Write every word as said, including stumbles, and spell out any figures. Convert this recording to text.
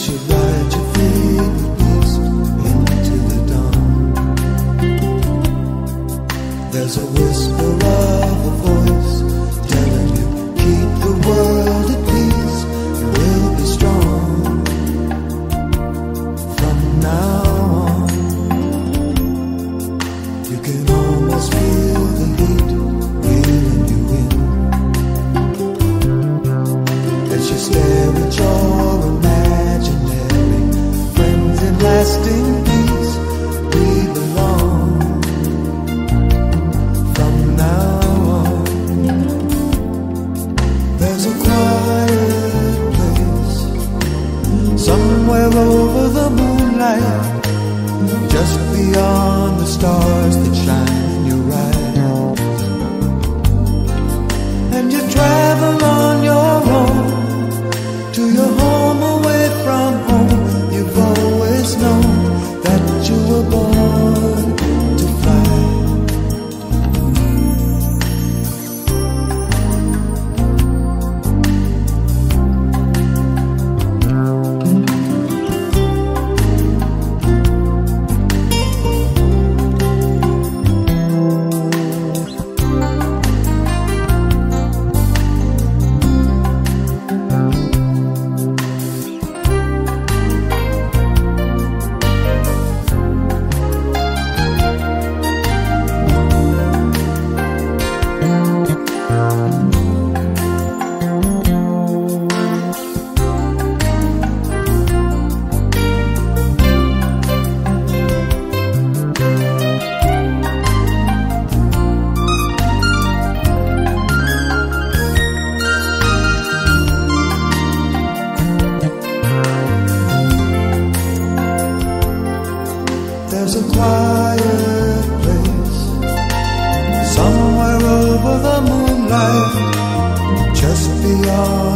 should ride your favorite beast into the dawn. There's a whisper of a voice telling you, keep the world at peace, and we'll be strong from now on. You can almost feel the heat reeling you in as you stare at your imaginary friends in lasting peace. We belong from now on. There's a quiet place somewhere over the moonlight, just beyond the stars that shine in your eyes. And you travel on your own to your home away from home. You've always known that you were born to fly. There's a quiet place somewhere over the moonlight, just beyond